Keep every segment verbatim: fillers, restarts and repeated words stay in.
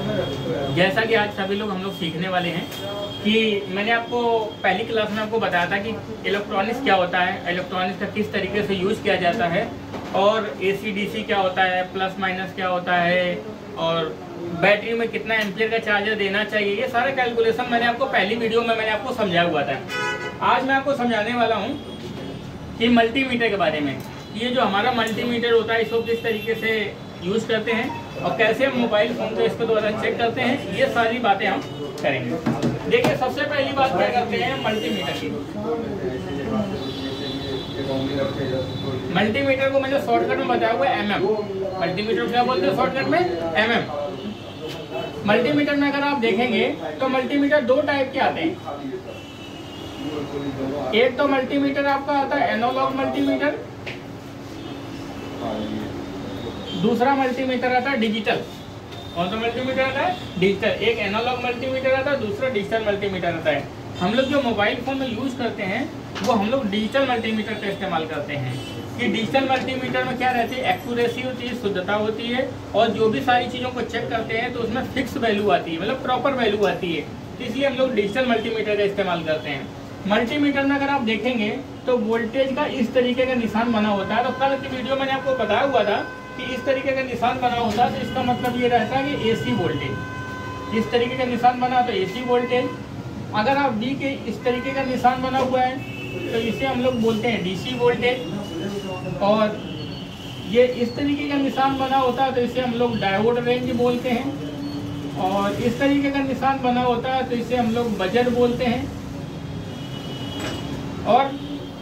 जैसा कि आज सभी लोग हम लोग सीखने वाले हैं कि मैंने आपको पहली क्लास में आपको बताया था कि इलेक्ट्रॉनिक्स क्या होता है, इलेक्ट्रॉनिक्स का किस तरीके से यूज किया जाता है, और एसी डीसी क्या होता है, प्लस माइनस क्या होता है, और बैटरी में कितना एम्पियर का चार्जर देना चाहिए। ये सारे कैलकुलेशन मैंने आपको पहली वीडियो में मैंने आपको समझाया हुआ था। आज मैं आपको समझाने वाला हूँ कि मल्टीमीटर के बारे में। ये जो हमारा मल्टीमीटर होता है इसको किस तरीके से यूज करते हैं और कैसे हम मोबाइल फोन को इसके द्वारा चेक करते हैं, ये सारी बातें हम करेंगे। देखिए, सबसे पहली बात क्या करते हैं मल्टीमीटर की। मल्टीमीटर को मैंने शॉर्टकट में बताया हुआ है एम एम। मल्टीमीटर क्या बोलते हैं शॉर्टकट में? M M. मल्टीमीटर में अगर आप देखेंगे तो मल्टीमीटर दो टाइप के आते हैं। एक तो मल्टीमीटर आपका आता है एनालॉग मल्टीमीटर, दूसरा मल्टीमीटर आता है डिजिटल। कौन सा मल्टीमीटर आता है? डिजिटल। एक एनालॉग मल्टीमीटर आता है, दूसरा डिजिटल मल्टीमीटर आता है। हम लोग जो मोबाइल फोन में यूज करते हैं वो हम लोग डिजिटल मल्टीमीटर का इस्तेमाल करते हैं। कि डिजिटल मल्टीमीटर में क्या रहती है, एक्यूरेसी होती है, शुद्धता होती है, और जो भी सारी चीज़ों को चेक करते हैं तो उसमें फिक्स वैल्यू आती है, मतलब प्रॉपर वैल्यू आती है। इसलिए हम लोग डिजिटल मल्टीमीटर का इस्तेमाल करते हैं। मल्टीमीटर में अगर आप देखेंगे तो वोल्टेज का इस तरीके का निशान बना होता है। तो कल की वीडियो मैंने आपको बताया हुआ था कि इस तरीके का निशान बना होता है तो इसका मतलब ये रहता है कि एसी वोल्टेज। इस तरीके का निशान बना तो एसी वोल्टेज। अगर आप डी के इस तरीके का निशान बना हुआ है तो इसे हम लोग बोलते हैं डीसी वोल्टेज। और ये इस तरीके का निशान बना होता है तो इसे हम लोग डायोड रेंज बोलते हैं। और इस तरीके का निशान बना होता है तो इसे हम लोग बजर बोलते हैं। और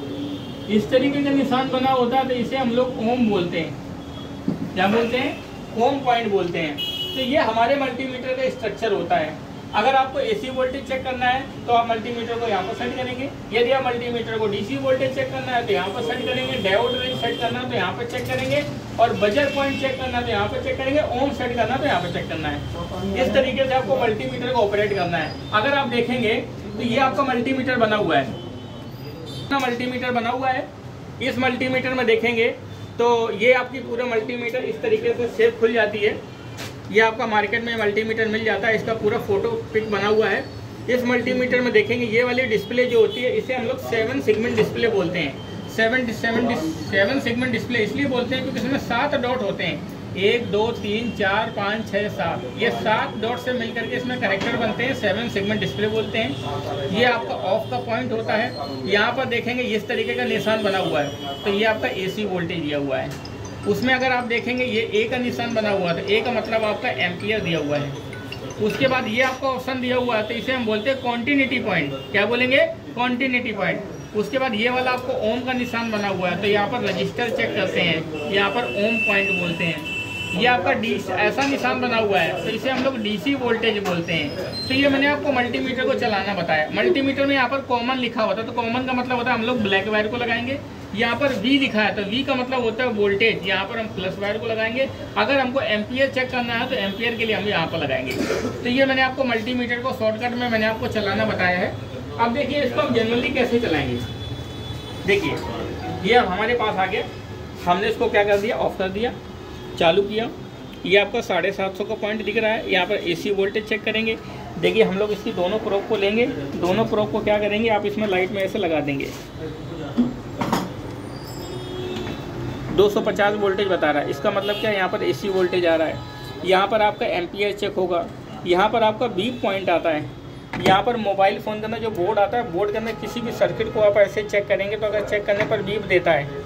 इस तरीके का निशान बना होता है तो इसे हम लोग ओम बोलते हैं। क्या बोलते हैं? ओम पॉइंट बोलते हैं। तो ये हमारे मल्टीमीटर का स्ट्रक्चर होता है। अगर आपको एसी वोल्टेज चेक करना है तो आप मल्टीमीटर को यहाँ पर सेट करेंगे। यदि आप मल्टीमीटर को डीसी वोल्टेज चेक करना है तो यहाँ पर सेट करेंगे। डायोड रेंज सेट करना है तो यहाँ पर चेक करेंगे। और बजर पॉइंट चेक करना है तो यहाँ पर चेक करेंगे। ओम सेट करना है तो यहाँ पर चेक करना है। इस तरीके से आपको मल्टीमीटर को ऑपरेट करना है। अगर आप देखेंगे तो ये आपका मल्टीमीटर बना हुआ है, मल्टीमीटर बना हुआ है। इस मल्टीमीटर में देखेंगे तो ये आपकी पूरा मल्टीमीटर इस तरीके से शेप खुल जाती है। ये आपका मार्केट में मल्टीमीटर मिल जाता है, इसका पूरा फोटो पिक बना हुआ है। इस मल्टीमीटर में देखेंगे ये वाली डिस्प्ले जो होती है इसे हम लोग सेवन सेगमेंट डिस्प्ले बोलते हैं। Seven seven seven segment display इसलिए बोलते हैं क्योंकि इसमें सात डॉट होते हैं। एक, दो, तीन, चार, पाँच, छः, सात। ये सात डॉट से मिलकर के इसमें करेक्टर बनते हैं, सेवन सेगमेंट डिस्प्ले बोलते हैं। ये आपका ऑफ का पॉइंट होता है। यहाँ पर देखेंगे इस तरीके का निशान बना हुआ है तो ये आपका एसी वोल्टेज दिया हुआ है। उसमें अगर आप देखेंगे ये ए का निशान बना हुआ है तो ए का मतलब आपका एम्पियर दिया हुआ है। उसके बाद ये आपका ऑप्शन दिया हुआ है तो इसे हम बोलते हैं कॉन्टिन्यूटी पॉइंट। क्या बोलेंगे? Continuity point. उसके बाद ये वाला आपको ओम का निशान बना हुआ है तो यहाँ पर रजिस्टर चेक करते हैं, यहाँ पर ओम पॉइंट बोलते हैं। ये आपका डी ऐसा निशान बना हुआ है तो इसे हम लोग डीसी वोल्टेज बोलते हैं। तो ये मैंने आपको मल्टीमीटर को चलाना बताया। मल्टीमीटर में यहाँ पर कॉमन लिखा होता है तो कॉमन का मतलब होता है हम लोग ब्लैक वायर को लगाएंगे। यहाँ पर वी लिखा है तो वी का मतलब होता है वोल्टेज, यहाँ पर हम प्लस वायर को लगाएंगे। अगर हमको एम्पियर चेक करना है तो एम्पियर के लिए हम यहाँ पर लगाएंगे। तो ये मैंने आपको मल्टीमीटर को शॉर्टकट में मैंने आपको चलाना बताया है। अब देखिए इसको हम जनरली कैसे चलाएंगे। देखिए ये हमारे पास आ गया, हमने इसको क्या कर दिया, ऑफ कर दिया, चालू किया। ये आपका साढ़े सात सौ का पॉइंट दिख रहा है। यहाँ पर एसी वोल्टेज चेक करेंगे। देखिए हम लोग इसकी दोनों प्रोब को लेंगे। दोनों प्रोब को क्या करेंगे, आप इसमें लाइट में ऐसे लगा देंगे। दो सौ पचास वोल्टेज बता रहा है, इसका मतलब क्या, यहाँ पर एसी वोल्टेज आ रहा है। यहाँ पर आपका एम्पियर चेक होगा। यहाँ पर आपका बीप पॉइंट आता है। यहाँ पर मोबाइल फ़ोन के अंदर जो बोर्ड आता है, बोर्ड के अंदर किसी भी सर्किट को आप ऐसे चेक करेंगे तो अगर चेक करने पर बीप देता है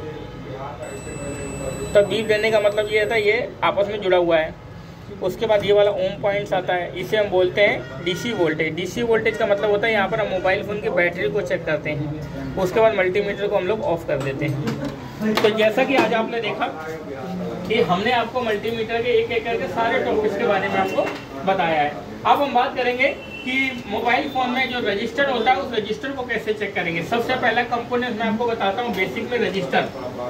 तो बीप देने का मतलब ये होता है ये आपस में जुड़ा हुआ है। उसके बाद ये वाला ओम पॉइंट्स आता है, इसे हम बोलते हैं डीसी वोल्टेज। डीसी वोल्टेज का मतलब होता है यहाँ पर हम मोबाइल फ़ोन की बैटरी को चेक करते हैं। उसके बाद मल्टीमीटर को हम लोग ऑफ कर देते हैं। तो जैसा कि आज आपने देखा कि हमने आपको मल्टीमीटर के एक एक करके सारे टॉपिक्स के बारे में आपको बताया है। अब हम बात करेंगे कि मोबाइल फ़ोन में जो रजिस्टर होता है उस रजिस्टर को कैसे चेक करेंगे। सबसे पहला कंपोनेंट मैं आपको बताता हूँ बेसिक में रजिस्टर।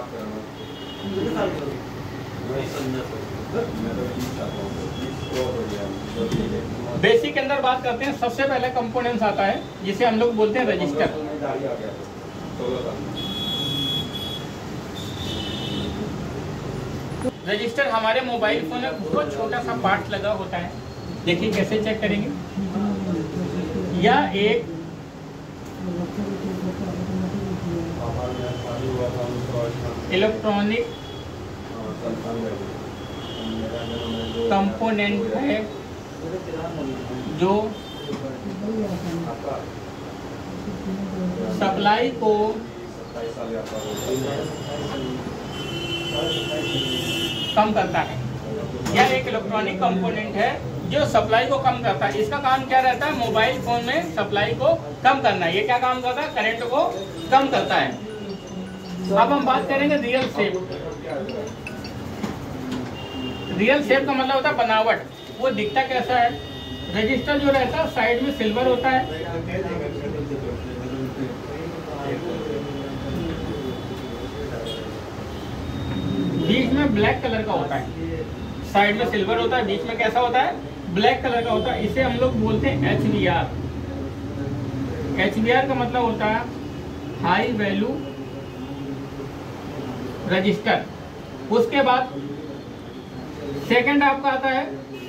बेसिक के अंदर बात करते हैं, सबसे पहले कंपोनेंट्स आता है जिसे हम लोग बोलते हैं रजिस्टर। रजिस्टर हमारे मोबाइल फोन में बहुत छोटा सा पार्ट लगा होता है देखिए कैसे चेक करेंगे। यह एक इलेक्ट्रॉनिक कंपोनेंट है जो सप्लाई को कम करता है। यह एक इलेक्ट्रॉनिक कंपोनेंट है जो सप्लाई को कम करता है। इसका काम क्या रहता है? मोबाइल फोन में सप्लाई को कम करना है। ये क्या काम करता है? करंट को कम करता है। अब हम बात करेंगे रियल शेप। रियल शेप का मतलब होता है बनावट। वो दिखता कैसा है? रजिस्टर जो रहता है साइड में सिल्वर होता है, बीच में ब्लैक कलर का होता है। साइड में सिल्वर होता है, बीच में कैसा होता है? ब्लैक कलर का होता है। इसे हम लोग बोलते हैं H V R. H V R का मतलब होता है हाई वैल्यू रजिस्टर। उसके बाद सेकंड आपका आता है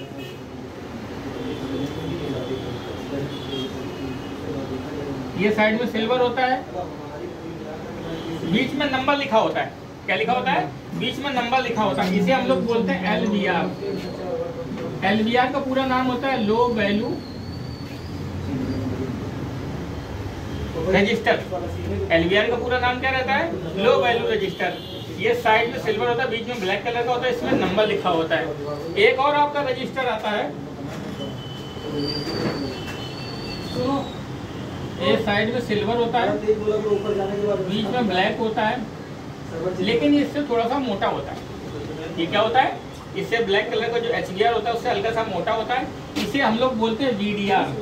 ये साइड में सिल्वर होता है, बीच में नंबर लिखा होता है। क्या लिखा होता है? बीच में नंबर लिखा होता है। इसे हम लोग बोलते हैं L V R. L V R का पूरा नाम होता है low value register. L V R का पूरा नाम क्या रहता है? Low value register. ये साइड में सिल्वर होता है, बीच में ब्लैक कलर का होता है, इसमें नंबर लिखा होता है। एक और आपका रजिस्टर आता है, सुनो, ये साइड में सिल्वर होता है, बीच में ब्लैक होता है, लेकिन इससे थोड़ा सा मोटा होता है। ये क्या होता है? इससे ब्लैक कलर का जो एच वी आर होता है उससे हल्का सा मोटा होता है। इसे हम लोग बोलते हैं V D R.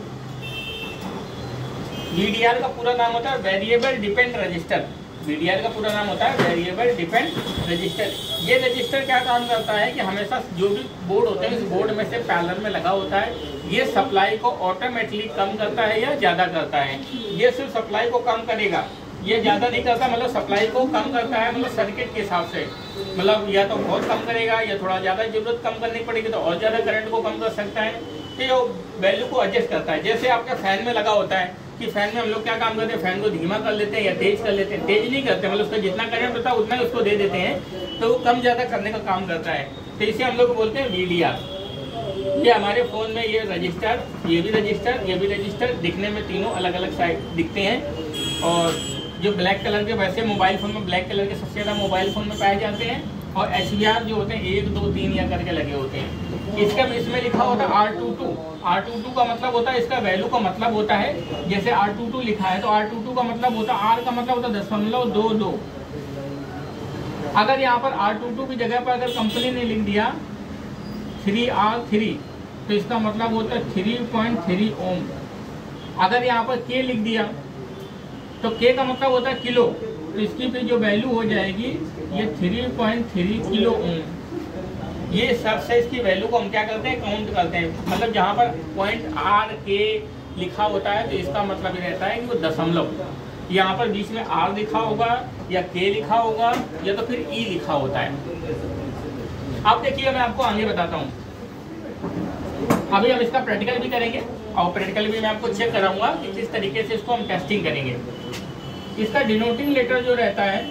V D R का पूरा नाम होता है variable depend register. V D R का पूरा नाम होता है वेरिएबल डिपेंड रजिस्टर। ये रजिस्टर क्या काम करता है कि हमेशा जो भी बोर्ड होते हैं इस बोर्ड में से पैरेलल में लगा होता है, ये सप्लाई को ऑटोमेटिकली कम करता है या ज़्यादा करता है। ये सिर्फ सप्लाई को कम करेगा, ये ज़्यादा नहीं करता। मतलब सप्लाई को कम करता है, मतलब सर्किट के हिसाब से, मतलब या तो बहुत कम करेगा या थोड़ा ज़्यादा ज़रूरत कम करनी पड़ेगी तो और ज़्यादा करंट को कम कर सकता है। तो ये वैल्यू को एडजस्ट करता है। जैसे आपके फैन में लगा होता है कि फैन में हम लोग क्या काम करते हैं? फैन को धीमा कर लेते हैं या तेज कर लेते हैं। तेज नहीं करते, मतलब उसका जितना करंट होता है उतना ही उसको दे देते हैं, तो वो कम ज़्यादा करने का काम करता है। तो इसे हम लोग बोलते हैं वी डी आर। ये हमारे फ़ोन में ये रजिस्टर, ये भी रजिस्टर, ये भी रजिस्टर, दिखने में तीनों अलग अलग साइड दिखते हैं। और जो ब्लैक कलर के, वैसे मोबाइल फ़ोन में ब्लैक कलर के सबसे ज़्यादा मोबाइल फ़ोन में पाए जाते हैं। और एच वी आर जो होते हैं एक दो तीन या करके लगे होते हैं। इसका इसमें लिखा होता है R two two. R two two का मतलब होता है, इसका वैल्यू का मतलब होता है, जैसे आर टू टू लिखा है तो आर टू टू का मतलब होता है, आर का मतलब होता है दशमलव दो दो। अगर यहाँ पर आर टू टू की जगह पर अगर कंपनी ने लिख दिया थ्री आर थ्री तो इसका मतलब होता है थ्री पॉइंट थ्री ओम। अगर यहाँ पर के लिख दिया तो के का मतलब होता है किलो, तो इसकी फिर जो वैल्यू हो जाएगी ये three point three kilo ohm. ये सबसे इसकी वैल्यू को हम क्या करते हैं? काउंट करते हैं। मतलब जहाँ पर पॉइंट आर के लिखा होता है तो इसका मतलब ये रहता है कि वो दशमलव, यहाँ पर बीच में आर लिखा होगा या के लिखा होगा या तो फिर ई लिखा होता है। अब देखिए मैं आपको आगे बताता हूँ। अभी हम इसका प्रैक्टिकल भी करेंगे और प्रैक्टिकल भी मैं आपको चेक कराऊंगा कि किस तरीके से इसको हम टेस्टिंग करेंगे। इसका डिनोटिंग लेटर जो रहता है,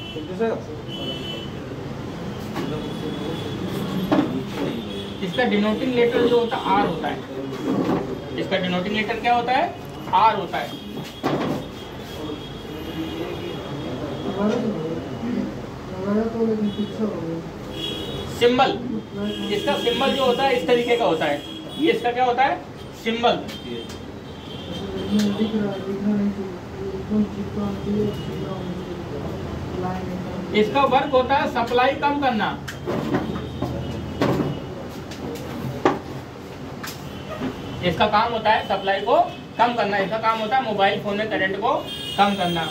इसका डिनोटिंग लेटर जो होता है आर होता है। इसका डिनोटिंग लेटर क्या होता है? आर होता है। सिंबल, इसका सिंबल जो होता है इस तरीके का होता है। ये इसका क्या होता है? सिंबल। इसका वर्क होता है सप्लाई कम करना। इसका काम होता है सप्लाई को कम करना। इसका काम होता है मोबाइल फोन में करंट को कम करना।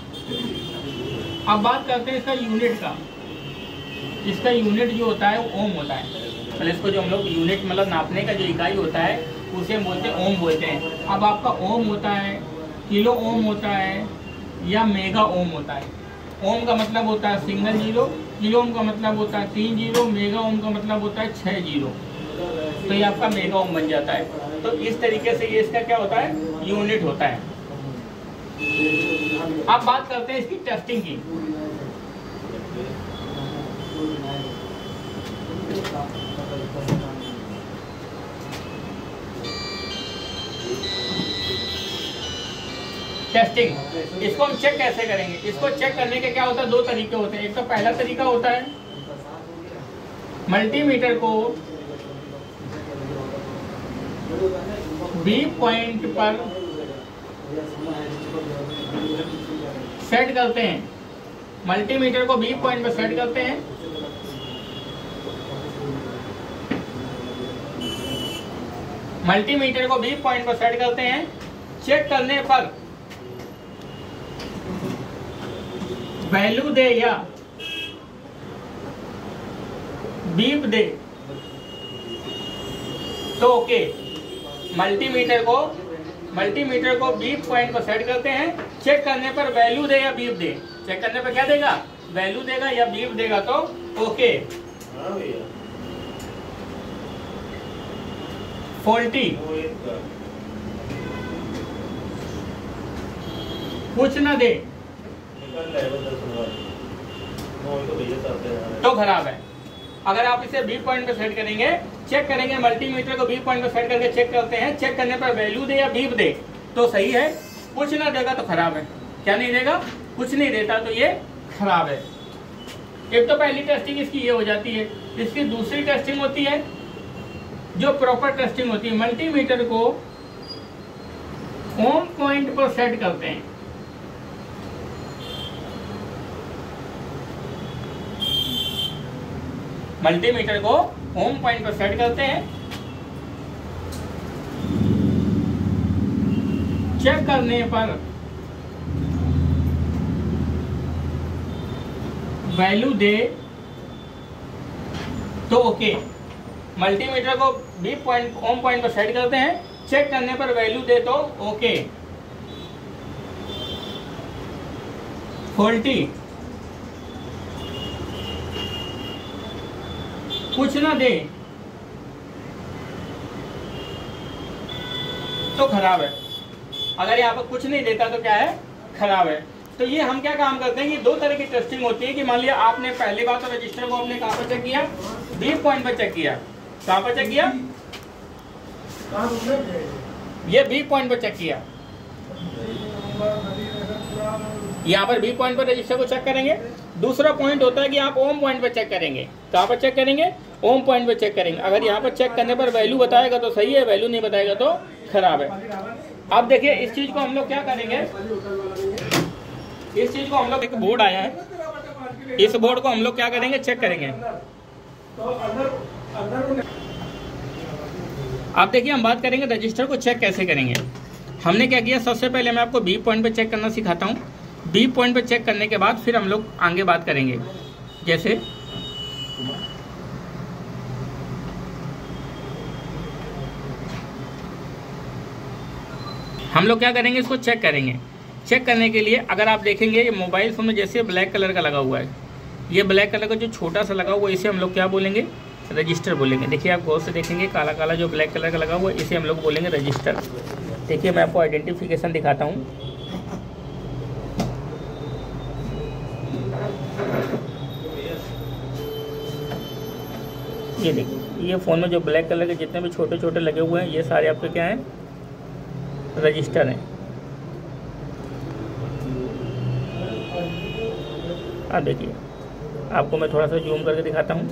अब बात करते हैं इसका यूनिट का। इसका यूनिट जो होता है वो ओम होता है। मतलब इसको जो हम लोग यूनिट मतलब नापने का जो इकाई होता है उसे हम बोलते हैं ओम बोलते हैं। अब आपका ओम होता है, किलो ओम होता है या मेगा ओम होता है। ओम का मतलब होता है सिंगल जीरो, किलो ओम का मतलब होता है तीन जीरो, मेगा ओम का मतलब होता है छः जीरो। तो ये आपका मेगा ओम बन जाता है। तो इस तरीके से ये इसका क्या होता है, यूनिट होता है। अब बात करते हैं इसकी टेस्टिंग की। टेस्टिंग, इसको हम चेक कैसे करेंगे? इसको चेक करने के क्या होता है, दो तरीके होते हैं। एक तो पहला तरीका होता है मल्टीमीटर को बी पॉइंट पर सेट करते हैं। मल्टीमीटर को बी पॉइंट पर सेट करते हैं। मल्टीमीटर को बी पॉइंट पर सेट करते हैं। चेक करने पर वैल्यू दे या बीप दे तो ओके। मल्टीमीटर को मल्टीमीटर को बीप पॉइंट पर सेट करते हैं। चेक करने पर वैल्यू दे या बीप दे, चेक करने पर क्या देगा, वैल्यू देगा या बीप देगा तो ओके। फॉल्टी, कुछ ना दे तो खराब है। अगर आप इसे बी पॉइंट पे सेट करेंगे, चेक करेंगे, मल्टीमीटर को बी पॉइंट पे सेट करके चेक करते हैं, चेक करने पर वैल्यू दे या बीप दे तो सही है, कुछ ना देगा तो खराब है। क्या नहीं देगा, कुछ नहीं देता तो ये खराब है। एक तो पहली टेस्टिंग इसकी ये हो जाती है। इसकी दूसरी टेस्टिंग होती है जो प्रॉपर टेस्टिंग होती है। मल्टीमीटर को ओम पॉइंट पर सेट करते हैं। मल्टीमीटर को होम पॉइंट पर सेट करते हैं। चेक करने पर वैल्यू दे तो ओके। मल्टीमीटर को बी पॉइंट होम पॉइंट पर सेट करते हैं। चेक करने पर वैल्यू दे तो ओके। फॉल्टी, कुछ ना दे तो खराब है। अगर यहाँ पर कुछ नहीं देता तो क्या है, खराब है। तो ये हम क्या काम करते हैं, ये दो तरह की टेस्टिंग होती है कि मान लिया आपने पहली बार तो रजिस्टर को आपने कहाँ पर चेक किया, बी पॉइंट पर चेक किया। कहाँ पर चेक किया, ये बी पॉइंट पर चेक किया। यहाँ पर बी पॉइंट पर रजिस्टर को चेक करेंगे। दूसरा पॉइंट होता है कि आप ओम पॉइंट पर चेक करेंगे। कहाँ पर चेक करेंगे, ओम पॉइंट पर चेक करेंगे। अगर यहाँ पर चेक करने पर वैल्यू बताएगा तो सही है, वैल्यू नहीं बताएगा तो खराब है। अब देखिए इस चीज को हम लोग क्या करेंगे, इस चीज को हम लोग, एक बोर्ड आया है, इस बोर्ड को हम लोग क्या करेंगे, चेक करेंगे। अब देखिए हम बात करेंगे रजिस्टर को चेक कैसे करेंगे। हमने क्या किया, सबसे पहले मैं आपको बी पॉइंट पे चेक करना सिखाता हूँ। बी पॉइंट पे चेक करने के बाद फिर हम लोग आगे बात करेंगे। जैसे हम लोग क्या करेंगे, इसको चेक करेंगे। चेक करने के लिए अगर आप देखेंगे ये मोबाइल फोन में जैसे ब्लैक कलर का लगा हुआ है, ये ब्लैक कलर का जो छोटा सा लगा हुआ है, इसे हम लोग क्या बोलेंगे, रजिस्टर बोलेंगे। देखिए आप गौर से देखेंगे, काला काला जो ब्लैक कलर का लगा हुआ है, इसे हम लोग बोलेंगे रजिस्टर। देखिए मैं आपको आइडेंटिफिकेशन दिखाता हूँ। ये देखिए, ये फ़ोन में जो ब्लैक कलर के जितने भी छोटे छोटे लगे हुए हैं, ये सारे आपके क्या हैं, रजिस्टर हैं। अब देखिए आपको मैं थोड़ा सा जूम करके दिखाता हूँ।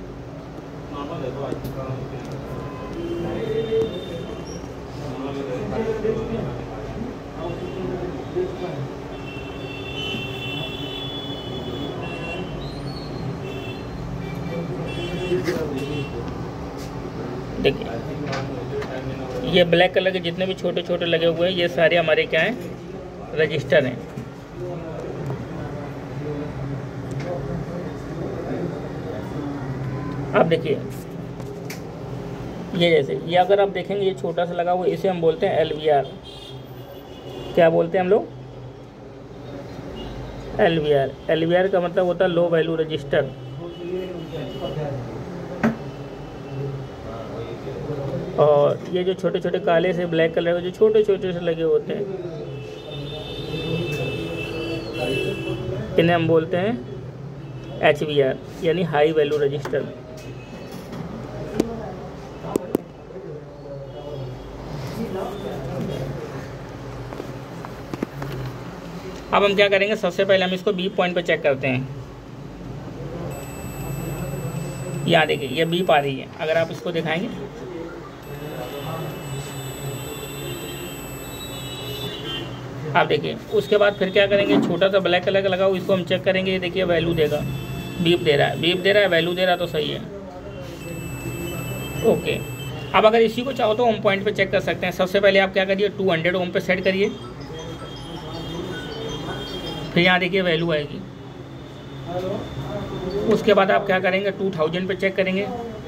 देखिए ये ब्लैक कलर के जितने भी छोटे छोटे लगे हुए हैं, ये सारे हमारे क्या हैं, रजिस्टर हैं। अब देखिए ये जैसे ये अगर आप देखेंगे, ये छोटा सा लगा हुआ है, इसे हम बोलते हैं एल वी आर। क्या बोलते हैं हम लोग, L V R. L V R का मतलब होता है लो वैल्यू रजिस्टर। और ये जो छोटे छोटे काले से ब्लैक कलर के जो छोटे छोटे से लगे होते हैं, इन्हें हम बोलते हैं एच वी आर यानी हाई वैल्यू रजिस्टर। अब हम क्या करेंगे, सबसे पहले हम इसको बीप पॉइंट पे चेक करते हैं। यहाँ देखिए ये बीप आ रही है, अगर आप इसको दिखाएंगे आप देखिए। उसके बाद फिर क्या करेंगे, छोटा सा ब्लैक कलर का लगा हुआ इसको हम चेक करेंगे। ये देखिए वैल्यू देगा, बीप दे रहा है, बीप दे रहा है, वैल्यू दे रहा है, तो सही है। ओके, अब अगर इसी को चाहो तो होम पॉइंट पे चेक कर सकते हैं। सबसे पहले आप क्या करिए, टू हंड्रेड ओम पे सेट करिए, फिर यहाँ देखिए वैल्यू आएगी। उसके बाद आप क्या करेंगे, टू थाउजेंड पे चेक करेंगे।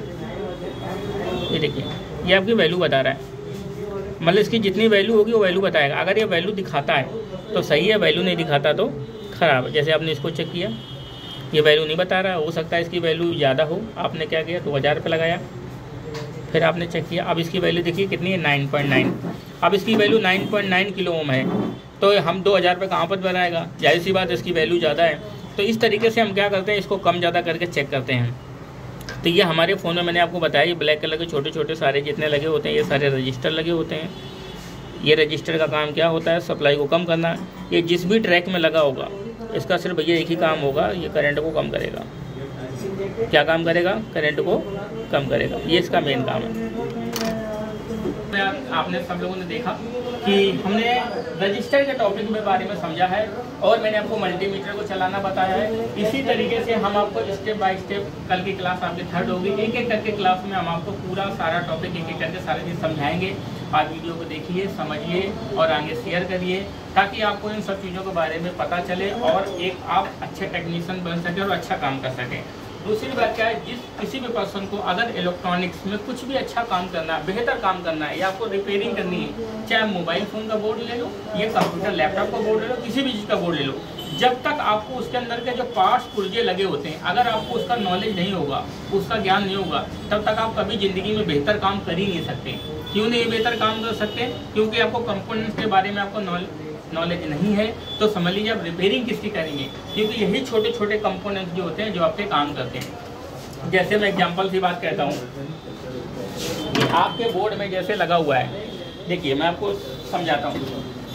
ये देखिए ये आपकी वैल्यू बता रहा है, मतलब इसकी जितनी वैल्यू होगी वो वैल्यू बताएगा। अगर ये वैल्यू दिखाता है तो सही है, वैल्यू नहीं दिखाता तो ख़राब है। जैसे आपने इसको चेक किया, ये वैल्यू नहीं बता रहा, हो सकता है इसकी वैल्यू ज़्यादा हो। आपने क्या किया, दो हज़ार पे लगाया, फिर आपने चेक किया, अब इसकी वैल्यू देखिए कितनी है, नाइन पॉइंट नाइन। अब इसकी value nine point nine kilo ohm है, तो हम दो हज़ार पे कहाँ पर बनाएगा, जाहिर सी बात इसकी वैल्यू ज़्यादा है। तो इस तरीके से हम क्या करते हैं, इसको कम ज़्यादा करके चेक करते हैं। तो ये हमारे फ़ोन में मैंने आपको बताया, ये ब्लैक कलर के छोटे छोटे सारे जितने लगे होते हैं, ये सारे रजिस्टर लगे होते हैं। ये रजिस्टर का काम क्या होता है, सप्लाई को कम करना। ये जिस भी ट्रैक में लगा होगा इसका सिर्फ ये एक ही काम होगा, ये करंट को कम करेगा। क्या काम करेगा, करंट को कम करेगा, ये इसका मेन काम है। आपने सब लोगों ने देखा कि हमने रजिस्टर के टॉपिक के बारे में समझा है और मैंने आपको मल्टीमीटर को चलाना बताया है। इसी तरीके से हम आपको स्टेप बाय स्टेप, कल की क्लास आपकी थर्ड होगी, एक एक करके क्लास में हम आपको पूरा सारा टॉपिक एक एक करके सारे चीज़ समझाएंगे। आज वीडियो को देखिए, समझिए और आगे शेयर करिए, ताकि आपको इन सब चीज़ों के बारे में पता चले और एक आप अच्छे टेक्नीशियन बन सकें और अच्छा काम कर सकें। दूसरी बात क्या है, जिस किसी भी पर्सन को अगर इलेक्ट्रॉनिक्स में कुछ भी अच्छा काम करना है, बेहतर काम करना है, या आपको रिपेयरिंग करनी है, चाहे मोबाइल फ़ोन का बोर्ड ले लो या कंप्यूटर लैपटॉप का बोर्ड ले लो, किसी भी चीज़ का बोर्ड ले लो, जब तक आपको उसके अंदर के जो पार्ट्स पुर्जे लगे होते हैं, अगर आपको उसका नॉलेज नहीं होगा, उसका ज्ञान नहीं होगा, तब तक आप कभी ज़िंदगी में बेहतर काम कर ही नहीं सकते। क्यों नहीं बेहतर काम कर सकते, क्योंकि आपको कंपोनेंट्स के बारे में आपको नॉलेज नहीं है। तो समझ लीजिए आप रिपेयरिंग किसकी करेंगे, क्योंकि यही छोटे छोटे कंपोनेंट्स जो होते हैं जो आपके काम करते हैं। जैसे मैं एग्जांपल की बात कहता हूँ कि आपके बोर्ड में जैसे लगा हुआ है, देखिए मैं आपको समझाता हूँ।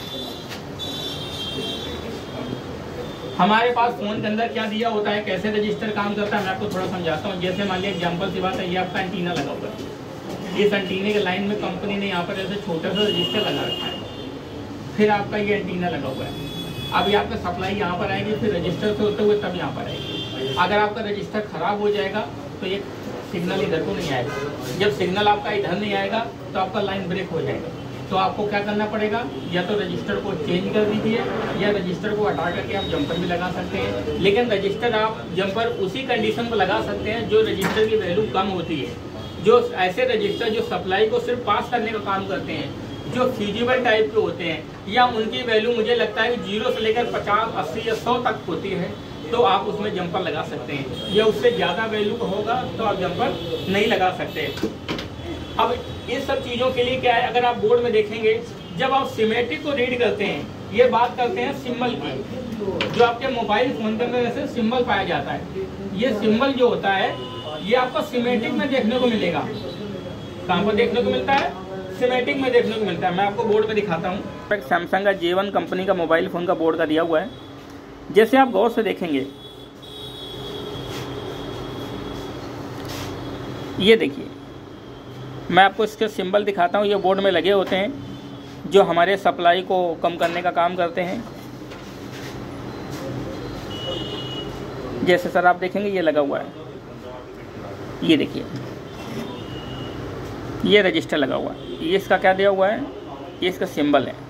हमारे पास फ़ोन के अंदर क्या दिया होता है, कैसे रजिस्टर काम करता है, मैं आपको थोड़ा समझाता हूँ। जैसे मान लिया एग्जाम्पल की बात है, ये आपका एंटीना लगा हुआ है, इस एंटीने के लाइन में कंपनी ने यहाँ पर ऐसे छोटा सा रजिस्टर लगा रखा है, फिर आपका ये एंटीना लगा हुआ है। अब ये आपका सप्लाई यहाँ पर आएगी, फिर रजिस्टर से होते हुए तब यहाँ पर आएगी। अगर आपका रजिस्टर ख़राब हो जाएगा तो ये सिग्नल इधर को नहीं आएगा। जब सिग्नल आपका इधर नहीं आएगा तो आपका लाइन ब्रेक हो जाएगा। तो आपको क्या करना पड़ेगा, या तो रजिस्टर को चेंज कर दीजिए या रजिस्टर को हटा करके आप जंपर भी लगा सकते हैं। लेकिन रजिस्टर आप जंपर उसी कंडीशन पर लगा सकते हैं जो रजिस्टर की वैल्यू कम होती है। जो ऐसे रजिस्टर जो सप्लाई को सिर्फ पास करने का काम करते हैं, जो फ्यूजिबल टाइप के होते हैं, या उनकी वैल्यू मुझे लगता है कि जीरो से लेकर पचास अस्सी या सौ तक होती है, तो आप उसमें जंपर लगा सकते हैं। या उससे ज़्यादा वैल्यू होगा तो आप जंपर नहीं लगा सकते। अब इस सब चीज़ों के लिए क्या है, अगर आप बोर्ड में देखेंगे, जब आप सिमेट्रिक को रीड करते हैं, ये बात करते हैं सिंबल की, जो आपके मोबाइल फोन के अंदर ऐसे सिंबल पाया जाता है। ये सिंबल जो होता है ये आपको सिमेट्रिक में देखने को मिलेगा। कहाँ पर देखने को मिलता है, सिमेट्रिक में देखने को मिलता है। मैं आपको बोर्ड पे दिखाता हूँ। एक सैमसंग का जे वन कंपनी का मोबाइल फ़ोन का बोर्ड का दिया हुआ है। जैसे आप गौर से देखेंगे, ये देखिए, मैं आपको इसके सिंबल दिखाता हूँ। ये बोर्ड में लगे होते हैं जो हमारे सप्लाई को कम करने का काम करते हैं। जैसे सर आप देखेंगे ये लगा हुआ है, ये देखिए ये रजिस्टर लगा हुआ है, ये इसका क्या दिया हुआ है, ये इसका सिंबल है।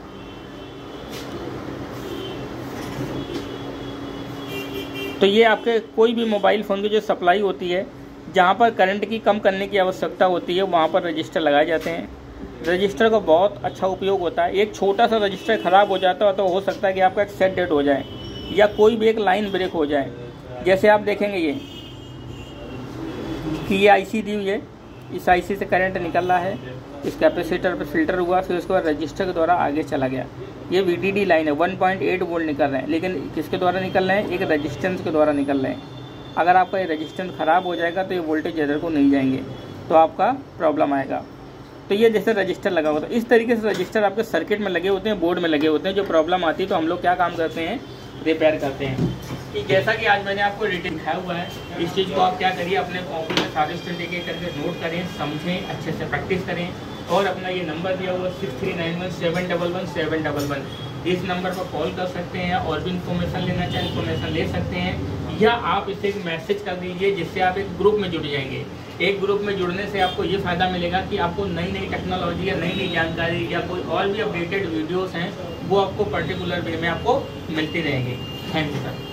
तो ये आपके कोई भी मोबाइल फ़ोन की जो सप्लाई होती है, जहाँ पर करंट की कम करने की आवश्यकता होती है, वहाँ पर रजिस्टर लगाए जाते हैं। रजिस्टर का बहुत अच्छा उपयोग होता है। एक छोटा सा रजिस्टर ख़राब हो जाता है तो हो सकता है कि आपका एक सेट डेड हो जाए या कोई भी एक लाइन ब्रेक हो जाए। जैसे आप देखेंगे ये कि ये आईसी दी हुई है, इस आईसी से करंट निकल रहा है, इस कैपेसिटर पर फिल्टर हुआ, फिर उसके बाद रजिस्टर के द्वारा आगे चला गया। ये वीडीडी लाइन है, वन पॉइंट एट वोल्ट निकल रहे हैं, लेकिन किसके द्वारा निकल रहे हैं, एक रजिस्टेंस के द्वारा निकल रहे हैं। अगर आपका ये रजिस्टेंस ख़राब हो जाएगा तो ये वोल्टेज इधर को नहीं जाएंगे, तो आपका प्रॉब्लम आएगा। तो ये जैसे रजिस्टर लगा हुआ था, इस तरीके से रजिस्टर आपके सर्किट में लगे होते हैं, बोर्ड में लगे होते हैं। जो प्रॉब्लम आती है तो हम लोग क्या काम करते हैं, रिपेयर करते हैं। कि जैसा कि आज मैंने आपको डिटेल दिखाया हुआ है, इस चीज़ को आप क्या करिए, अपने कॉपी में सारे स्टूडेंट एक एक करके नोट करें, समझें, अच्छे से प्रैक्टिस करें। और अपना ये नंबर दिया हुआ six three nine one seven double one seven double one, इस नंबर पर कॉल कर सकते हैं। और भी इन्फॉर्मेशन लेना चाहें इन्फॉर्मेशन ले सकते हैं, या आप इसे एक मैसेज कर दीजिए, जिससे आप एक ग्रुप में जुड़ जाएंगे। एक ग्रुप में जुड़ने से आपको ये फ़ायदा मिलेगा कि आपको नई नई टेक्नोलॉजी या नई नई जानकारी या कोई और भी अपडेटेड वीडियोस हैं, वो आपको पर्टिकुलर वे में आपको मिलती रहेंगी। Thank you sir.